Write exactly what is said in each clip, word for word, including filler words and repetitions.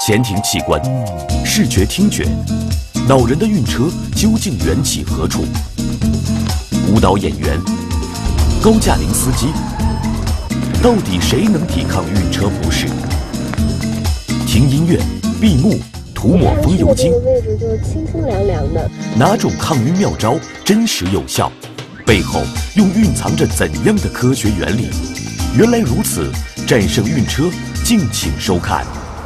前庭器官、视觉、听觉，恼人的晕车究竟缘起何处？舞蹈演员、高驾龄司机，到底谁能抵抗晕车不适？听音乐、闭目、涂抹风油精， 这个位置就清清凉凉的。 哪种抗晕妙招真实有效？背后又蕴藏着怎样的科学原理？原来如此，战胜晕车，敬请收看。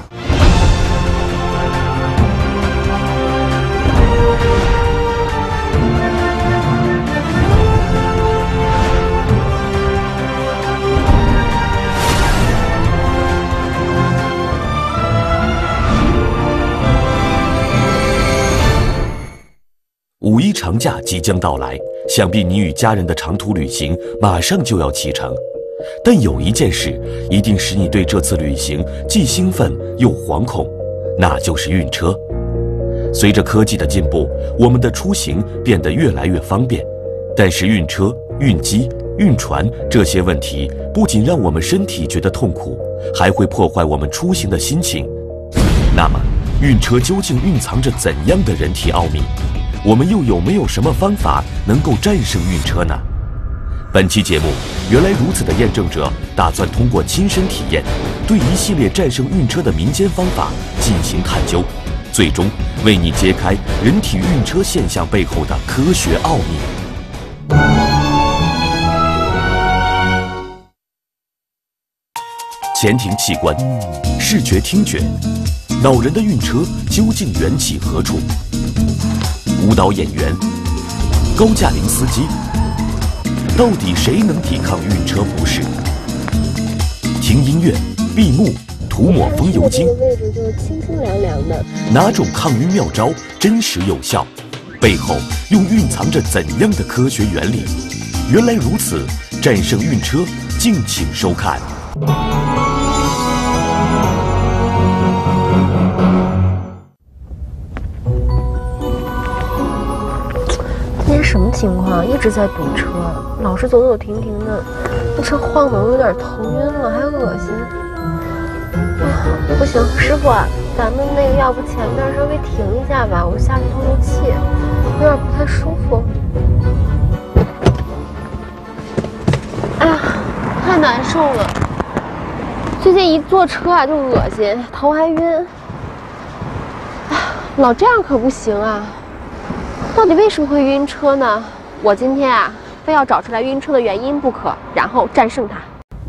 五一长假即将到来，想必你与家人的长途旅行马上就要启程。但有一件事一定使你对这次旅行既兴奋又惶恐，那就是晕车。随着科技的进步，我们的出行变得越来越方便，但是晕车、晕机、晕船这些问题不仅让我们身体觉得痛苦，还会破坏我们出行的心情。那么，晕车究竟蕴藏着怎样的人体奥秘？我们又有没有什么方法能够战胜晕车呢？本期节目，原来如此的验证者打算通过亲身体验，对一系列战胜晕车的民间方法进行探究，最终为你揭开人体晕车现象背后的科学奥秘。前庭器官、视觉、听觉，恼人的晕车究竟缘起何处？舞蹈演员、高驾龄司机，到底谁能抵抗晕车不适？听音乐、闭目、涂抹风油精， 这个位置就清清凉凉的。 哪种抗晕妙招真实有效？背后又蕴藏着怎样的科学原理？原来如此，战胜晕车，敬请收看。 今天什么情况？一直在堵车，老是走走停停的，那车晃得我有点头晕了，还恶心。啊，不行，师傅啊，咱们那个要不前面稍微停一下吧，我下去透透气，有点不太舒服。哎呀，太难受了！最近一坐车啊就恶心，头还晕。哎，老这样可不行啊！到底为什么会晕车呢？我今天啊，非要找出来晕车的原因不可，然后战胜它。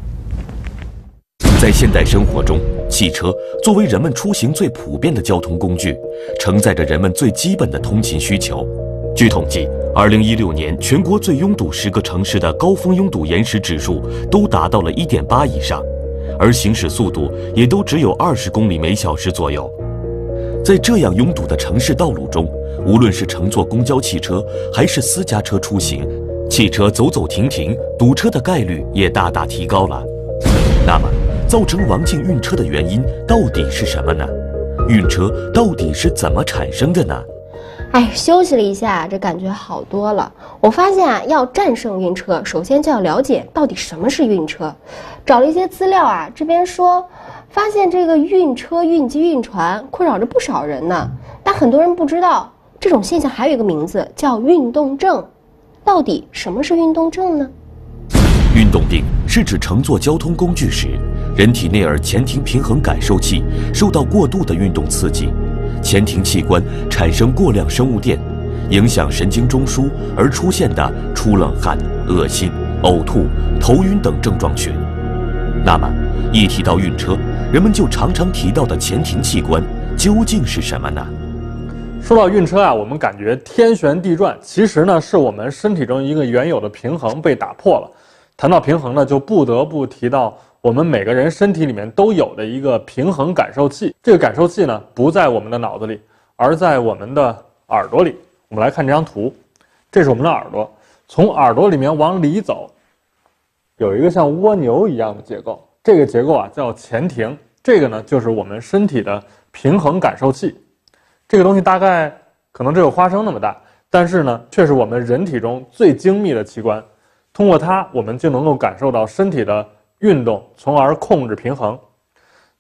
在现代生活中，汽车作为人们出行最普遍的交通工具，承载着人们最基本的通勤需求。据统计，二零一六年全国最拥堵十个城市的高峰拥堵延时指数都达到了 一点八 以上，而行驶速度也都只有二十公里每小时左右。在这样拥堵的城市道路中，无论是乘坐公交汽车还是私家车出行，汽车走走停停，堵车的概率也大大提高了。那么，造成王静晕车的原因到底是什么呢？晕车到底是怎么产生的呢？ 哎，休息了一下，这感觉好多了。我发现啊，要战胜晕车，首先就要了解到底什么是晕车。找了一些资料啊，这边说，发现这个晕车、晕机、晕船困扰着不少人呢。但很多人不知道，这种现象还有一个名字叫运动症。到底什么是运动症呢？ 运动病是指乘坐交通工具时，人体内耳前庭平衡感受器受到过度的运动刺激，前庭器官产生过量生物电，影响神经中枢而出现的出冷汗、恶心、呕吐、头晕等症状群。那么，一提到晕车，人们就常常提到的前庭器官究竟是什么呢？ 说到晕车啊，我们感觉天旋地转，其实呢是我们身体中一个原有的平衡被打破了。谈到平衡呢，就不得不提到我们每个人身体里面都有的一个平衡感受器。这个感受器呢，不在我们的脑子里，而在我们的耳朵里。我们来看这张图，这是我们的耳朵，从耳朵里面往里走，有一个像蜗牛一样的结构，这个结构啊叫前庭，这个呢就是我们身体的平衡感受器。这个东西大概可能只有花生那么大，但是呢，却是我们人体中最精密的器官。通过它，我们就能够感受到身体的运动，从而控制平衡。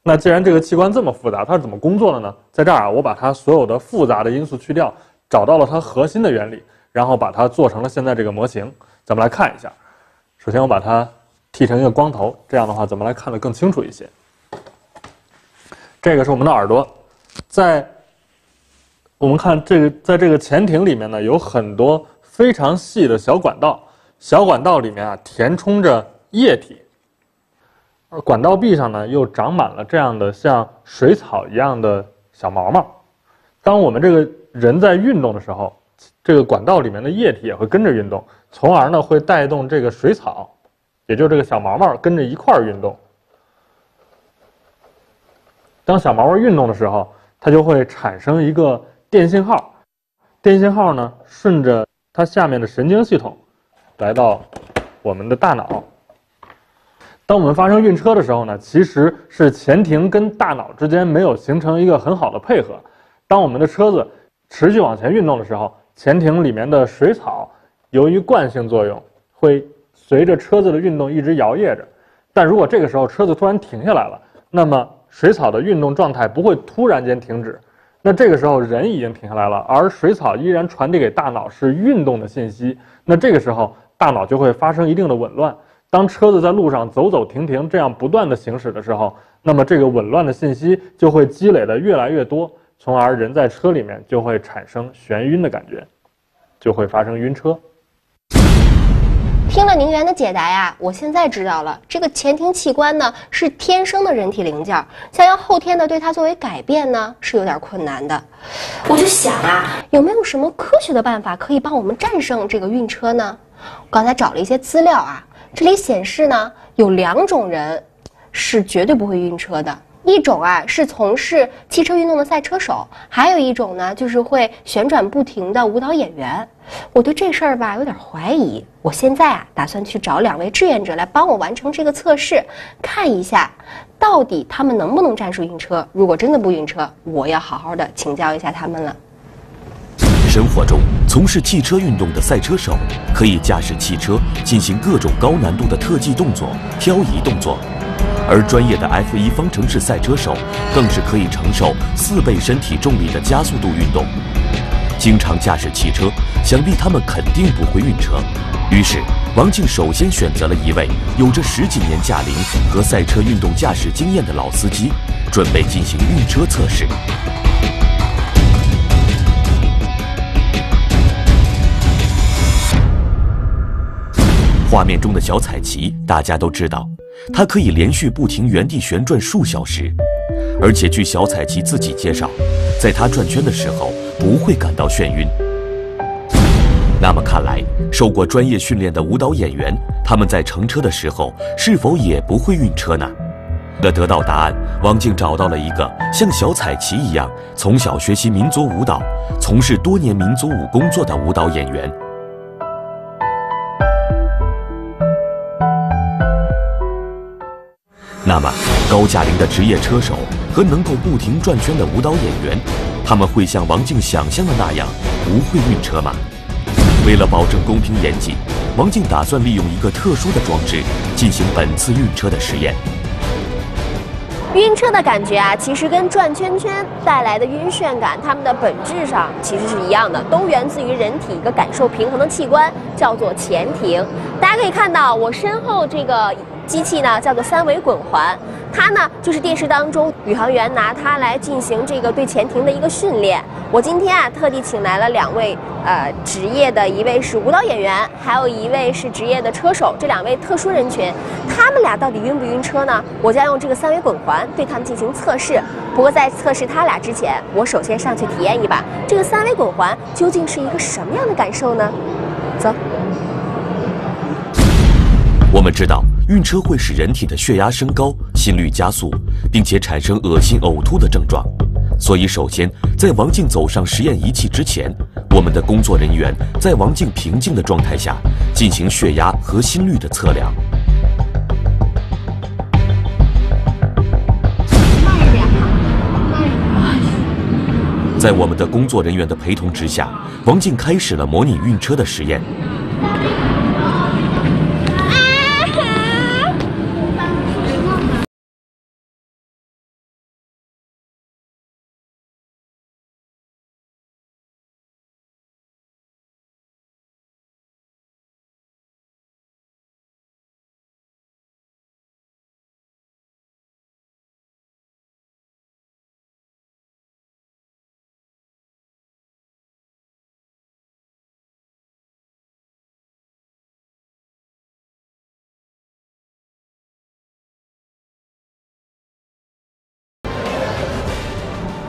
那既然这个器官这么复杂，它是怎么工作的呢？在这儿啊，我把它所有的复杂的因素去掉，找到了它核心的原理，然后把它做成了现在这个模型。咱们来看一下。首先我把它剃成一个光头，这样的话咱们来看得更清楚一些。这个是我们的耳朵，在我们看这个，在这个前庭里面呢，有很多非常细的小管道，小管道里面啊填充着液体，而管道壁上呢又长满了这样的像水草一样的小毛毛。当我们这个人在运动的时候，这个管道里面的液体也会跟着运动，从而呢会带动这个水草，也就是这个小毛毛跟着一块儿运动。当小毛毛运动的时候，它就会产生一个电信号，电信号呢顺着它下面的神经系统来到我们的大脑。当我们发生晕车的时候呢，其实是前庭跟大脑之间没有形成一个很好的配合。当我们的车子持续往前运动的时候，前庭里面的水草由于惯性作用会随着车子的运动一直摇曳着，但如果这个时候车子突然停下来了，那么水草的运动状态不会突然间停止，那这个时候人已经停下来了，而水草依然传递给大脑是运动的信息，那这个时候大脑就会发生一定的紊乱。当车子在路上走走停停这样不断的行驶的时候，那么这个紊乱的信息就会积累的越来越多，从而人在车里面就会产生眩晕的感觉，就会发生晕车。 听了宁源的解答呀，我现在知道了，这个前庭器官呢是天生的人体零件，想要后天的对它作为改变呢是有点困难的。我就想啊，有没有什么科学的办法可以帮我们战胜这个晕车呢？我刚才找了一些资料啊，这里显示呢有两种人是绝对不会晕车的。一种啊是从事汽车运动的赛车手，还有一种呢就是会旋转不停的舞蹈演员。我对这事儿吧有点怀疑，我现在啊打算去找两位志愿者来帮我完成这个测试，看一下到底他们能不能战胜晕车。如果真的不晕车，我要好好的请教一下他们了。 生活中，从事汽车运动的赛车手可以驾驶汽车进行各种高难度的特技动作、漂移动作。而专业的 F 一 方程式赛车手更是可以承受四倍身体重力的加速度运动。经常驾驶汽车，想必他们肯定不会晕车。于是，王静首先选择了一位有着十几年驾龄和赛车运动驾驶经验的老司机，准备进行晕车测试。画面中的小彩旗，大家都知道。它可以连续不停原地旋转数小时，而且据小彩旗自己介绍，在它转圈的时候不会感到眩晕。那么看来，受过专业训练的舞蹈演员，他们在乘车的时候是否也不会晕车呢？为了得到答案，王静找到了一个像小彩旗一样从小学习民族舞蹈、从事多年民族舞工作的舞蹈演员。那么，高驾龄的职业车手和能够不停转圈的舞蹈演员，他们会像王静想象的那样不会晕车吗？为了保证公平严谨，王静打算利用一个特殊的装置进行本次晕车的实验。 晕车的感觉啊，其实跟转圈圈带来的晕眩感，它们的本质上其实是一样的，都源自于人体一个感受平衡的器官，叫做前庭。大家可以看到我身后这个机器呢叫做三维滚环，它呢就是电视当中宇航员拿它来进行这个对前庭的一个训练。我今天啊特地请来了两位呃职业的，一位是舞蹈演员，还有一位是职业的车手，这两位特殊人群，他们俩到底晕不晕车呢？我将用这个三维滚环对他们进行测试。不过在测试他俩之前，我首先上去体验一把这个三维滚环究竟是一个什么样的感受呢？走。 我们知道，晕车会使人体的血压升高、心率加速，并且产生恶心、呕吐的症状。所以，首先在王静走上实验仪器之前，我们的工作人员在王静平静的状态下进行血压和心率的测量。 慢一点，慢一点。 在我们的工作人员的陪同之下，王静开始了模拟晕车的实验。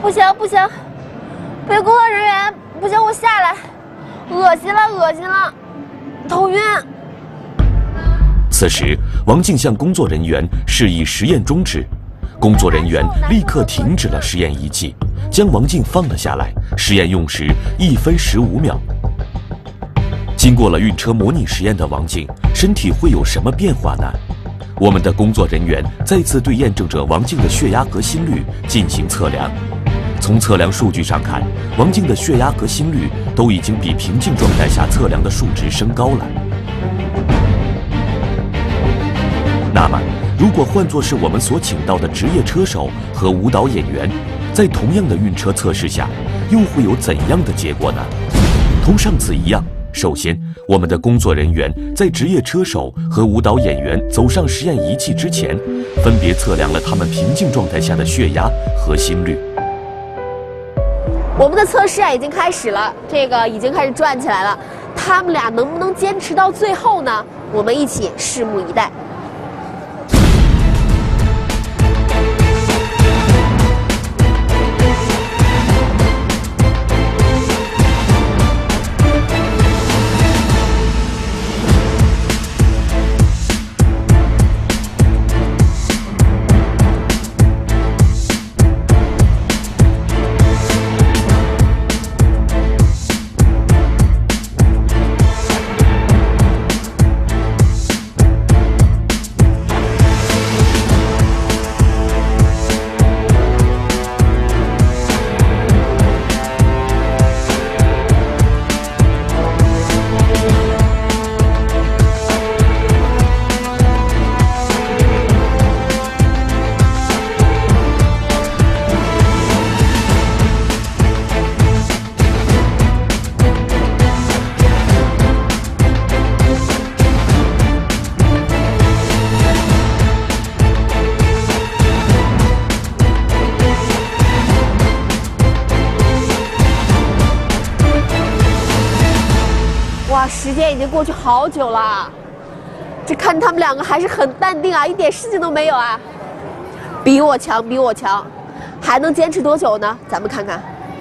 不行不行，别工作人员，不行，我下来，恶心了恶心了，头晕。 此时，王静向工作人员示意实验终止，工作人员立刻停止了实验仪器，将王静放了下来。实验用时一分十五秒。经过了晕车模拟实验的王静，身体会有什么变化呢？我们的工作人员再次对验证者王静的血压和心率进行测量。从测量数据上看，王静的血压和心率都已经比平静状态下测量的数值升高了。那么，如果换作是我们所请到的职业车手和舞蹈演员，在同样的晕车测试下，又会有怎样的结果呢？同上次一样，首先，我们的工作人员在职业车手和舞蹈演员走上实验仪器之前，分别测量了他们平静状态下的血压和心率。 我们的测试啊已经开始了，这个已经开始转起来了。他们俩能不能坚持到最后呢？我们一起拭目以待。哇，时间已经过去好久了，这看他们两个还是很淡定啊，一点事情都没有啊，比我强，比我强，还能坚持多久呢？咱们看看。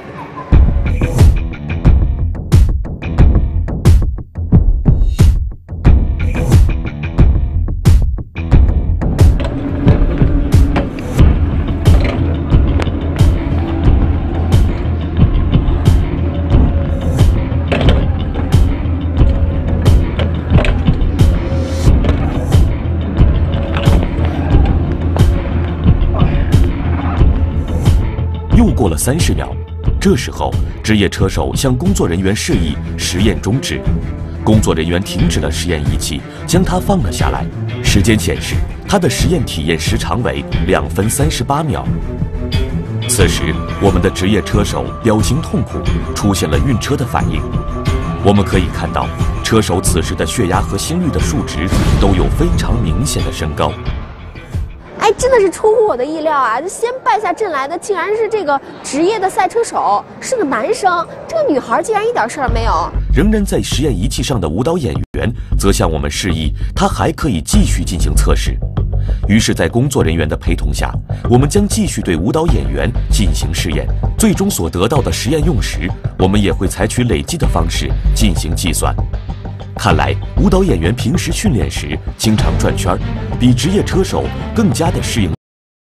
过了三十秒，这时候职业车手向工作人员示意实验终止，工作人员停止了实验仪器，将他放了下来。时间显示，他的实验体验时长为两分三十八秒。此时，我们的职业车手表情痛苦，出现了晕车的反应。我们可以看到，车手此时的血压和心率的数值都有非常明显的升高。 哎，真的是出乎我的意料啊！这先败下阵来的竟然是这个职业的赛车手，是个男生。这个女孩竟然一点事儿没有。 仍然在实验仪器上的舞蹈演员则向我们示意，他还可以继续进行测试。于是，在工作人员的陪同下，我们将继续对舞蹈演员进行试验。最终所得到的实验用时，我们也会采取累计的方式进行计算。看来，舞蹈演员平时训练时经常转圈，比职业车手更加的适应。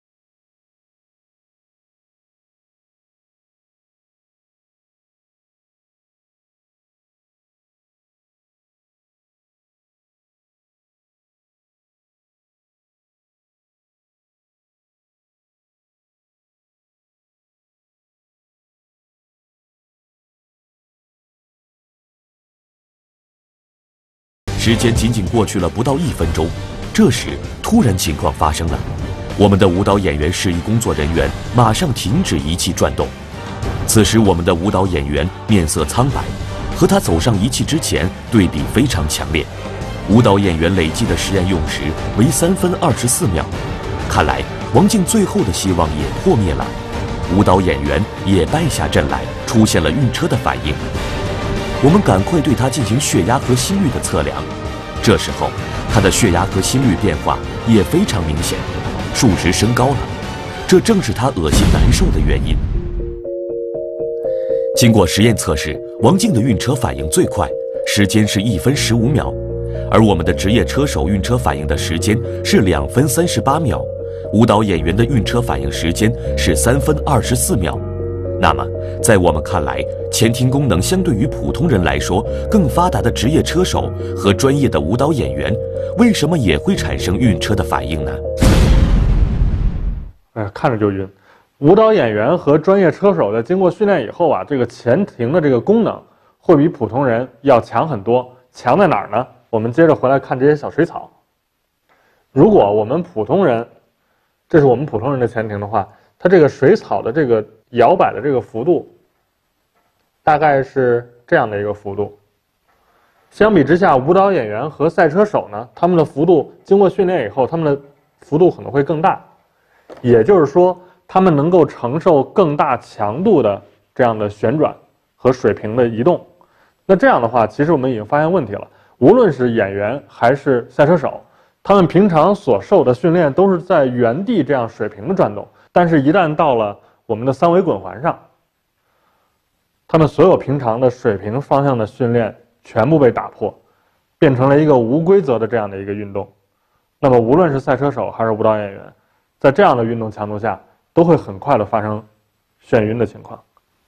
时间仅仅过去了不到一分钟，这时突然情况发生了，我们的舞蹈演员示意工作人员马上停止仪器转动。此时我们的舞蹈演员面色苍白，和他走上仪器之前对比非常强烈。舞蹈演员累计的实验用时为三分二十四秒，看来王静最后的希望也破灭了，舞蹈演员也败下阵来，出现了晕车的反应。我们赶快对他进行血压和心率的测量，这时候他的血压和心率变化也非常明显，数值升高了，这正是他恶心难受的原因。 经过实验测试，王静的晕车反应最快，时间是一分十五秒，而我们的职业车手晕车反应的时间是两分三十八秒，舞蹈演员的晕车反应时间是三分二十四秒。那么，在我们看来，前庭功能相对于普通人来说更发达的职业车手和专业的舞蹈演员，为什么也会产生晕车的反应呢？ 哎，看着就晕。舞蹈演员和专业车手在经过训练以后啊，这个前庭的这个功能会比普通人要强很多。强在哪儿呢？我们接着回来看这些小水草。如果我们普通人，这是我们普通人的前庭的话，它这个水草的这个摇摆的这个幅度，大概是这样的一个幅度。相比之下，舞蹈演员和赛车手呢，他们的幅度经过训练以后，他们的幅度可能会更大，也就是说，他们能够承受更大强度的这样的旋转和水平的移动。那这样的话，其实我们已经发现问题了。无论是演员还是赛车手，他们平常所受的训练都是在原地这样水平的转动，但是一旦到了我们的三维滚环上，他们所有平常的水平方向的训练全部被打破，变成了一个无规则的这样的一个运动。那么无论是赛车手还是舞蹈演员，在这样的运动强度下，都会很快的发生眩晕的情况。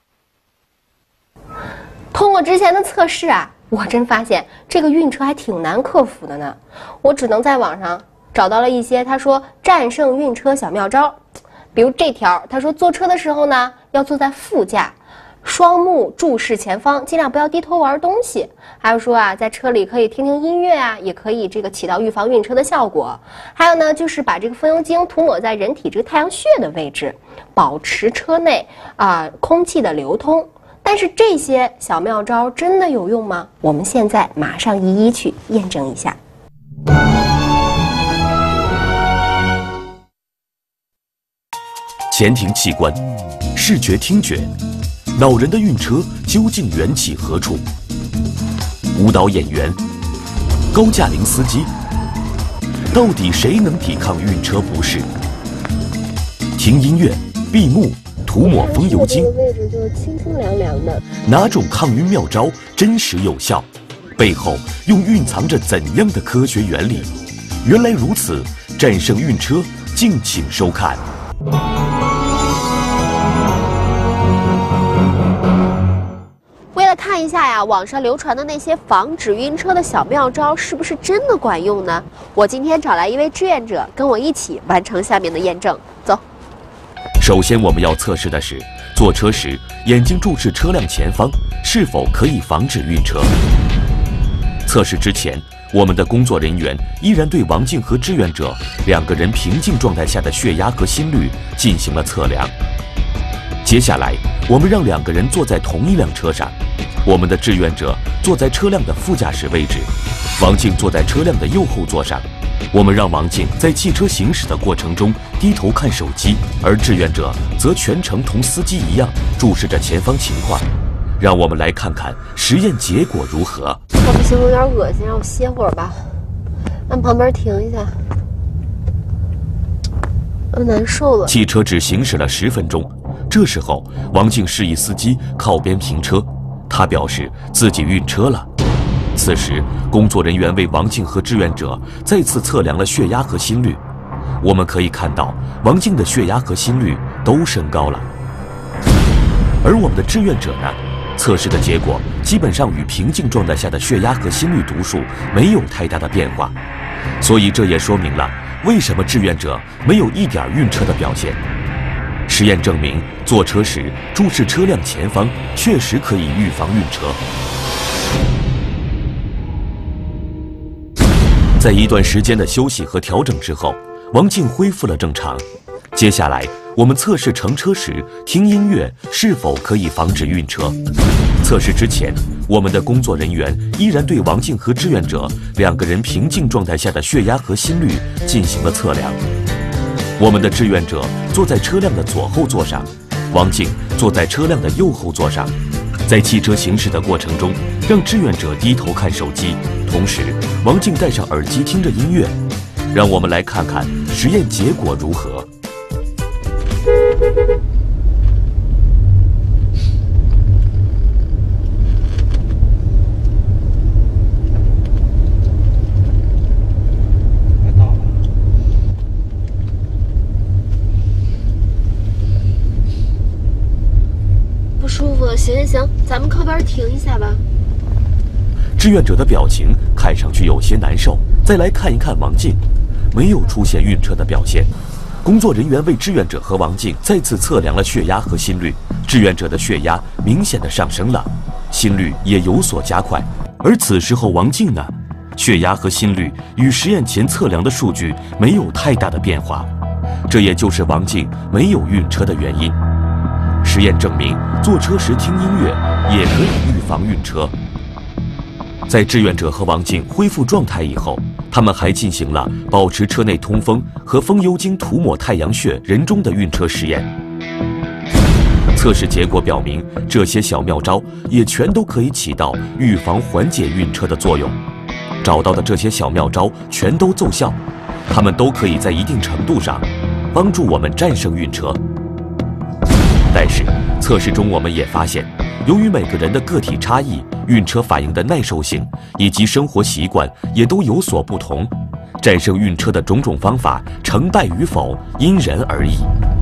通过之前的测试啊，我真发现这个晕车还挺难克服的呢。我只能在网上找到了一些他说战胜晕车小妙招，比如这条，他说坐车的时候呢，要坐在副驾，双目注视前方，尽量不要低头玩东西。还有说啊，在车里可以听听音乐啊，也可以这个起到预防晕车的效果。还有呢，就是把这个风油精涂抹在人体这个太阳穴的位置，保持车内啊、呃、空气的流通。但是这些小妙招真的有用吗？我们现在马上一一去验证一下。 前庭器官、视觉、听觉，恼人的晕车究竟缘起何处？舞蹈演员、高驾龄司机，到底谁能抵抗晕车不适？听音乐、闭目、涂抹风油精， 位置就清清凉凉的。 哪种抗晕妙招真实有效？背后又蕴藏着怎样的科学原理？原来如此，战胜晕车，敬请收看。 为了看一下呀，网上流传的那些防止晕车的小妙招是不是真的管用呢？我今天找来一位志愿者，跟我一起完成下面的验证。走。 首先，我们要测试的是，坐车时眼睛注视车辆前方，是否可以防止晕车。测试之前，我们的工作人员依然对王静和志愿者两个人平静状态下的血压和心率进行了测量。接下来，我们让两个人坐在同一辆车上，我们的志愿者坐在车辆的副驾驶位置，王静坐在车辆的右后座上。我们让王静在汽车行驶的过程中低头看手机，而志愿者则全程同司机一样注视着前方情况。让我们来看看实验结果如何。 我不行，有点恶心，让我歇会儿吧。按旁边停一下。我难受了。 汽车只行驶了十分钟，这时候王静示意司机靠边停车，他表示自己晕车了。此时，工作人员为王静和志愿者再次测量了血压和心率。我们可以看到，王静的血压和心率都升高了。而我们的志愿者呢，测试的结果基本上与平静状态下的血压和心率读数没有太大的变化，所以这也说明了为什么志愿者没有一点晕车的表现。实验证明，坐车时注视车辆前方确实可以预防晕车。在一段时间的休息和调整之后，王静恢复了正常。接下来，我们测试乘车时听音乐是否可以防止晕车。测试之前，我们的工作人员依然对王静和志愿者两个人平静状态下的血压和心率进行了测量。我们的志愿者坐在车辆的左后座上，王静坐在车辆的右后座上。在汽车行驶的过程中，让志愿者低头看手机，同时王静戴上耳机听着音乐。让我们来看看实验结果如何。 行行行，咱们靠边停一下吧。 志愿者的表情看上去有些难受。再来看一看王静，没有出现晕车的表现。工作人员为志愿者和王静再次测量了血压和心率，志愿者的血压明显的上升了，心率也有所加快。而此时候王静呢，血压和心率与实验前测量的数据没有太大的变化，这也就是王静没有晕车的原因。实验证明，坐车时听音乐也可以预防晕车。在志愿者和王静恢复状态以后，他们还进行了保持车内通风和风油精涂抹太阳穴人中的晕车实验。测试结果表明，这些小妙招也全都可以起到预防缓解晕车的作用。找到的这些小妙招全都奏效，它们都可以在一定程度上帮助我们战胜晕车。但是测试中我们也发现，由于每个人的个体差异，晕车反应的耐受性以及生活习惯也都有所不同，战胜晕车的种种方法成败与否因人而异。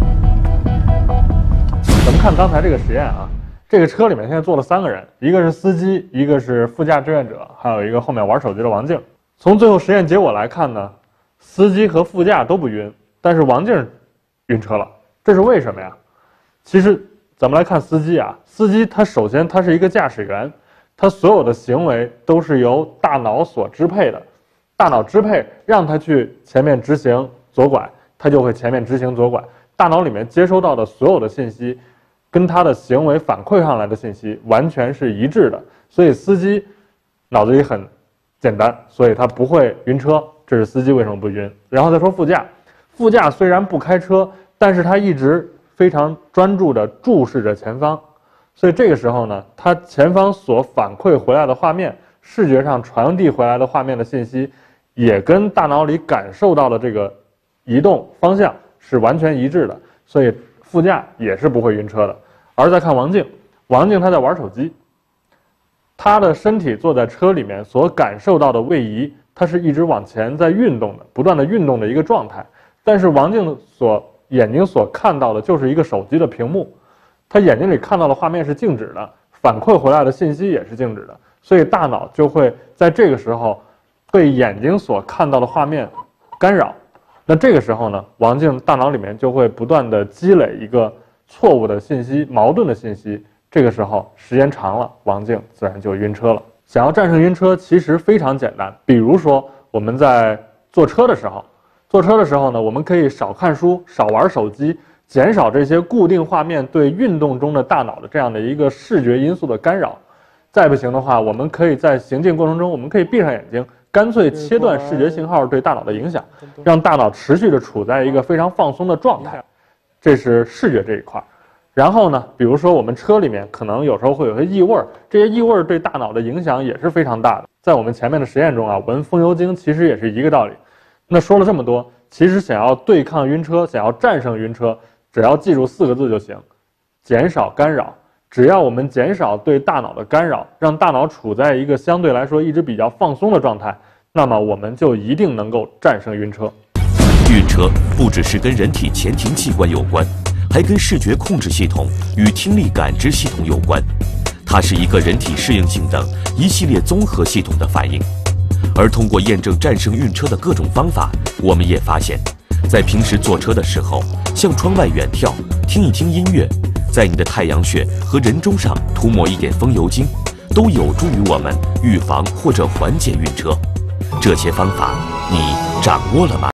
咱们看刚才这个实验啊，这个车里面现在坐了三个人，一个是司机，一个是副驾志愿者，还有一个后面玩手机的王静。从最后实验结果来看呢，司机和副驾都不晕，但是王静晕车了，这是为什么呀？其实咱们来看司机啊，司机他首先他是一个驾驶员，他所有的行为都是由大脑所支配的，大脑支配让他去前面直行左拐，他就会前面直行左拐。大脑里面接收到的所有的信息，跟他的行为反馈上来的信息完全是一致的，所以司机脑子里很简单，所以他不会晕车，这是司机为什么不晕。然后再说副驾，副驾虽然不开车，但是他一直非常专注地注视着前方，所以这个时候呢，他前方所反馈回来的画面，视觉上传递回来的画面的信息，也跟大脑里感受到的这个移动方向是完全一致的，所以副驾也是不会晕车的。而再看王静，王静她在玩手机，她的身体坐在车里面所感受到的位移，它是一直往前在运动的，不断的运动的一个状态。但是王静所眼睛所看到的就是一个手机的屏幕，他眼睛里看到的画面是静止的，反馈回来的信息也是静止的，所以大脑就会在这个时候被眼睛所看到的画面干扰。那这个时候呢，王静大脑里面就会不断的积累一个错误的信息、矛盾的信息，这个时候时间长了，王静自然就晕车了。想要战胜晕车其实非常简单，比如说我们在坐车的时候坐车的时候呢，我们可以少看书，少玩手机，减少这些固定画面对运动中的大脑的这样的一个视觉因素的干扰。再不行的话，我们可以在行进过程中，我们可以闭上眼睛，干脆切断视觉信号对大脑的影响，让大脑持续的处在一个非常放松的状态。这是视觉这一块。然后呢，比如说我们车里面可能有时候会有些异味，这些异味对大脑的影响也是非常大的。在我们前面的实验中啊，闻风油精其实也是一个道理。那说了这么多，其实想要对抗晕车，想要战胜晕车，只要记住四个字就行：减少干扰。只要我们减少对大脑的干扰，让大脑处在一个相对来说一直比较放松的状态，那么我们就一定能够战胜晕车。 晕车不只是跟人体前庭器官有关，还跟视觉控制系统与听力感知系统有关，它是一个人体适应性等一系列综合系统的反应。而通过验证战胜晕车的各种方法，我们也发现，在平时坐车的时候，向窗外远眺，听一听音乐，在你的太阳穴和人中上涂抹一点风油精，都有助于我们预防或者缓解晕车。这些方法你掌握了吗？